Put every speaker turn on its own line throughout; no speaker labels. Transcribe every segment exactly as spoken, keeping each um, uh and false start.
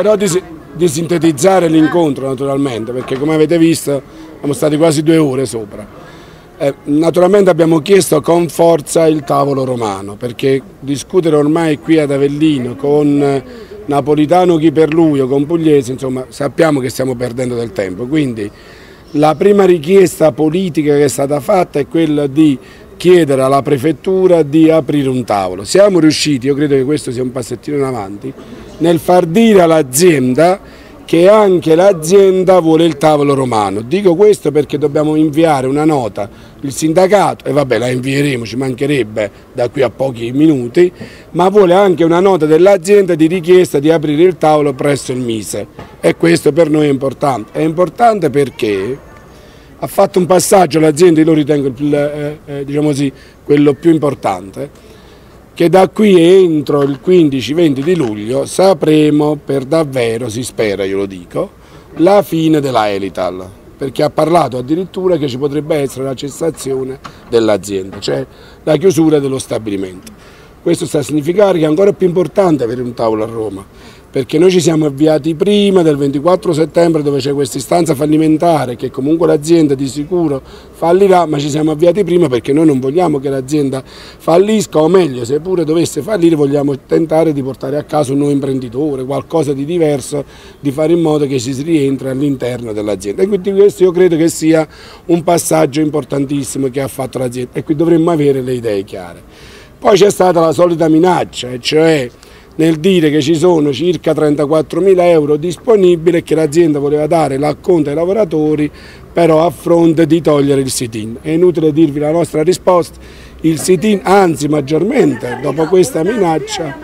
Però di, di sintetizzare l'incontro naturalmente, perché come avete visto siamo stati quasi due ore sopra. Eh, naturalmente abbiamo chiesto con forza il tavolo romano, perché discutere ormai qui ad Avellino con Napolitano chi per lui o con Pugliese, insomma sappiamo che stiamo perdendo del tempo, quindi la prima richiesta politica che è stata fatta è quella di chiedere alla prefettura di aprire un tavolo. Siamo riusciti, io credo che questo sia un passettino in avanti, nel far dire all'azienda che anche l'azienda vuole il tavolo romano. Dico questo perché dobbiamo inviare una nota, il sindacato, e vabbè la invieremo, ci mancherebbe da qui a pochi minuti, ma vuole anche una nota dell'azienda di richiesta di aprire il tavolo presso il Mise, e questo per noi è importante. È importante perché ha fatto un passaggio l'azienda, io lo ritengo il, eh, eh, diciamo così, quello più importante, che da qui entro il quindici venti di luglio sapremo per davvero, si spera, io lo dico, la fine della Elital, perché ha parlato addirittura che ci potrebbe essere la cessazione dell'azienda, cioè la chiusura dello stabilimento. Questo sta a significare che è ancora più importante avere un tavolo a Roma, perché noi ci siamo avviati prima del ventiquattro settembre, dove c'è questa istanza fallimentare che comunque l'azienda di sicuro fallirà, ma ci siamo avviati prima perché noi non vogliamo che l'azienda fallisca, o meglio, se pure dovesse fallire vogliamo tentare di portare a casa un nuovo imprenditore, qualcosa di diverso, di fare in modo che si rientri all'interno dell'azienda. E quindi questo io credo che sia un passaggio importantissimo che ha fatto l'azienda, e qui dovremmo avere le idee chiare. Poi c'è stata la solita minaccia, cioè nel dire che ci sono circa trentaquattromila euro disponibili e che l'azienda voleva dare l'acconto ai lavoratori, però a fronte di togliere il sit-in. È inutile dirvi la nostra risposta, il sit-in, anzi maggiormente dopo questa minaccia,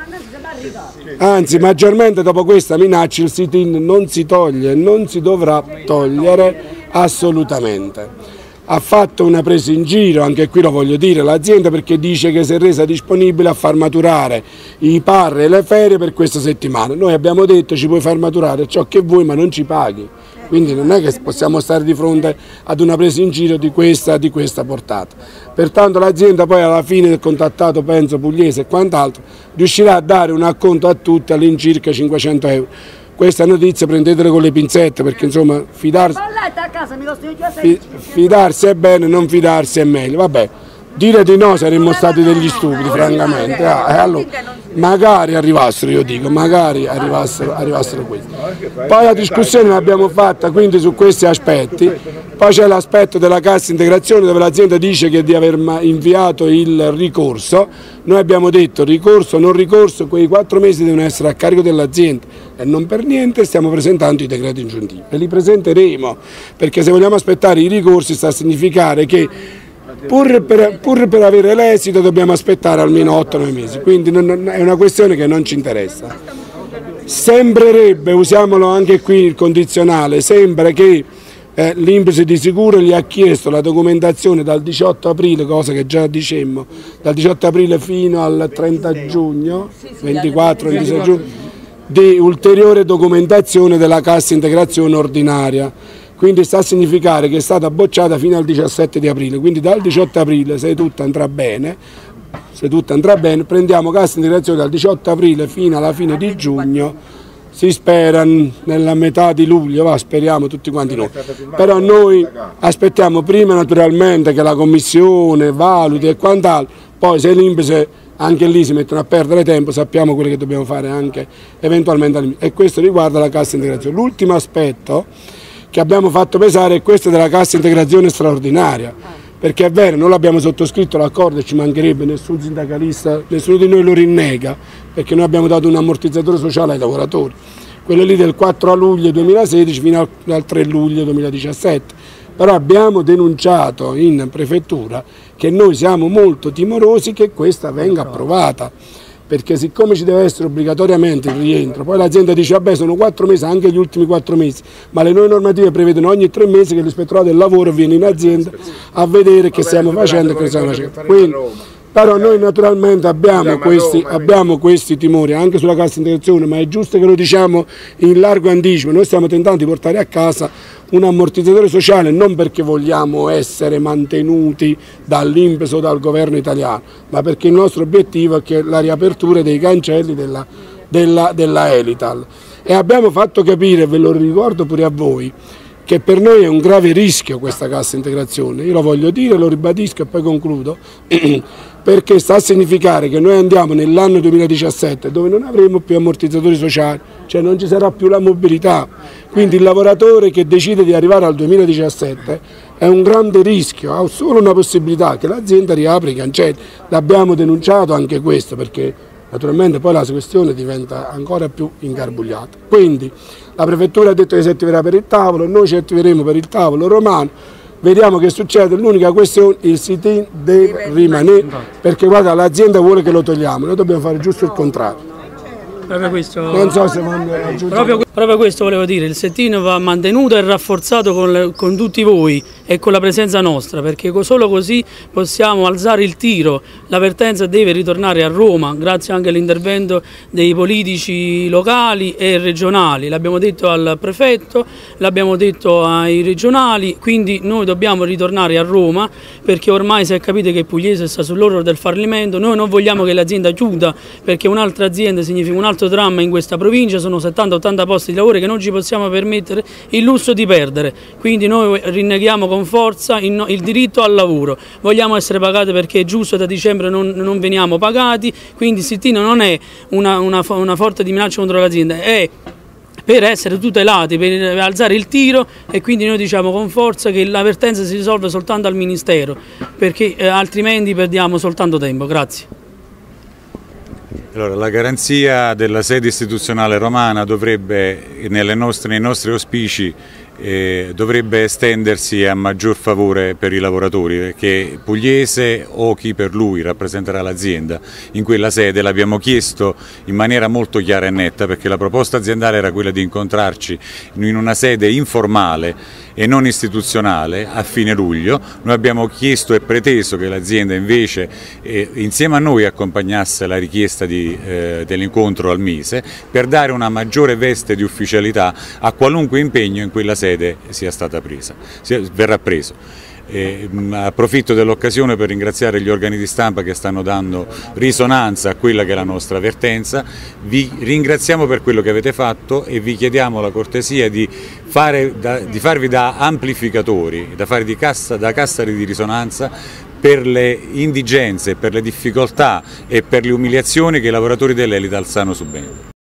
anzi maggiormente dopo questa minaccia il sit-in non si toglie, non si dovrà togliere assolutamente. Ha fatto una presa in giro, anche qui lo voglio dire, l'azienda, perché dice che si è resa disponibile a far maturare i parri e le ferie per questa settimana. Noi abbiamo detto ci puoi far maturare ciò che vuoi ma non ci paghi, quindi non è che possiamo stare di fronte ad una presa in giro di questa, di questa portata. Pertanto l'azienda poi alla fine del contattato, penso Pugliese e quant'altro, riuscirà a dare un acconto a tutti all'incirca cinquecento euro. Questa notizia prendetela con le pinzette, perché insomma fidarsi, fidarsi è bene, non fidarsi è meglio. Vabbè, dire di no saremmo stati degli stupidi, francamente. Ah, e allora, magari arrivassero, io dico, magari arrivassero, arrivassero questi. Poi la discussione l'abbiamo fatta quindi su questi aspetti. Poi c'è l'aspetto della cassa integrazione, dove l'azienda dice che di aver inviato il ricorso. Noi abbiamo detto ricorso, non ricorso, quei quattro mesi devono essere a carico dell'azienda, e non per niente stiamo presentando i decreti ingiuntivi. E li presenteremo, perché se vogliamo aspettare i ricorsi sta a significare che Pur per, pur per avere l'esito dobbiamo aspettare almeno otto nove mesi, quindi non, è una questione che non ci interessa. Sembrerebbe, usiamolo anche qui il condizionale, sembra che eh, l'I N P S di sicuro gli ha chiesto la documentazione dal diciotto aprile, cosa che già dicemmo, dal diciotto aprile fino al trenta giugno, ventiquattro ventisei giugno, di ulteriore documentazione della cassa integrazione ordinaria. Quindi sta a significare che è stata bocciata fino al diciassette di aprile, quindi dal diciotto aprile, se tutto andrà bene, se tutto andrà bene, prendiamo cassa integrazione dal diciotto aprile fino alla fine di giugno, si spera nella metà di luglio, va, speriamo tutti quanti noi. Però noi aspettiamo prima naturalmente che la Commissione valuti e quant'altro, poi se l'I N P S anche lì si mettono a perdere tempo, sappiamo quello che dobbiamo fare anche eventualmente, e questo riguarda la cassa integrazione. L'ultimo aspetto che abbiamo fatto pesare è questo della cassa integrazione straordinaria, perché è vero, non l'abbiamo sottoscritto l'accordo e ci mancherebbe, nessun sindacalista, nessuno di noi lo rinnega, perché noi abbiamo dato un ammortizzatore sociale ai lavoratori, quello lì del quattro luglio duemilasedici fino al tre luglio duemiladiciassette, però abbiamo denunciato in prefettura che noi siamo molto timorosi che questa venga approvata, perché siccome ci deve essere obbligatoriamente il rientro, poi l'azienda dice vabbè sono quattro mesi, anche gli ultimi quattro mesi, ma le nuove normative prevedono ogni tre mesi che l'ispettorato del lavoro viene in azienda a vedere che stiamo facendo e che stiamo facendo. Quindi, però noi naturalmente abbiamo questi, abbiamo questi timori anche sulla cassa integrazione, ma è giusto che lo diciamo in largo anticipo. Noi stiamo tentando di portare a casa un ammortizzatore sociale non perché vogliamo essere mantenuti dall'I N P S o dal governo italiano, ma perché il nostro obiettivo è che la riapertura dei cancelli della, della, della Elital. e abbiamo fatto capire, ve lo ricordo pure a voi, che per noi è un grave rischio questa cassa integrazione. Io lo voglio dire, lo ribadisco e poi concludo, perché sta a significare che noi andiamo nell'anno duemiladiciassette dove non avremo più ammortizzatori sociali, cioè non ci sarà più la mobilità, quindi il lavoratore che decide di arrivare al duemiladiciassette è un grande rischio, ha solo una possibilità, che l'azienda riapri i cancelli. L'abbiamo denunciato anche questo, perché naturalmente poi la questione diventa ancora più ingarbugliata. Quindi la prefettura ha detto che si attiverà per il tavolo, noi ci attiveremo per il tavolo romano, vediamo che succede. L'unica questione, il sit-in deve rimanere, perché guarda, l'azienda vuole che lo togliamo, noi dobbiamo fare giusto il contrario.
Proprio questo,
non so se voglio aggiungere.
Proprio, proprio questo volevo dire, il sit-in va mantenuto e rafforzato con, le, con tutti voi e con la presenza nostra, perché solo così possiamo alzare il tiro. La vertenza deve ritornare a Roma, grazie anche all'intervento dei politici locali e regionali. L'abbiamo detto al prefetto, l'abbiamo detto ai regionali, quindi noi dobbiamo ritornare a Roma, perché ormai si è capito che Pugliese sta sull'orlo del fallimento. Noi non vogliamo che l'azienda chiuda, perché un'altra azienda significa un altro dramma in questa provincia, sono settanta ottanta posti di lavoro che non ci possiamo permettere il lusso di perdere, quindi noi rinneghiamo con forza il, il diritto al lavoro, vogliamo essere pagati perché è giusto, da dicembre non, non veniamo pagati, quindi sit-in non è una, una, una forte di minaccia contro l'azienda, è per essere tutelati, per alzare il tiro, e quindi noi diciamo con forza che la vertenza si risolve soltanto al Ministero, perché eh, altrimenti perdiamo soltanto tempo. Grazie.
Allora, la garanzia della sede istituzionale romana dovrebbe, nelle nostre, nei nostri auspici, eh, dovrebbe estendersi a maggior favore per i lavoratori, perché Pugliese o chi per lui rappresenterà l'azienda in quella sede l'abbiamo chiesto in maniera molto chiara e netta, perché la proposta aziendale era quella di incontrarci in una sede informale e non istituzionale a fine luglio. Noi abbiamo chiesto e preteso che l'azienda invece eh, insieme a noi accompagnasse la richiesta eh, dell'incontro al Mise, per dare una maggiore veste di ufficialità a qualunque impegno in quella sede sia stata presa, sia, verrà preso. Eh, approfitto dell'occasione per ringraziare gli organi di stampa che stanno dando risonanza a quella che è la nostra vertenza. Vi ringraziamo per quello che avete fatto e vi chiediamo la cortesia di, fare da, di farvi da amplificatori, da fare di cassa, da cassa di risonanza per le indigenze, per le difficoltà e per le umiliazioni che i lavoratori dell'Elital stanno subendo.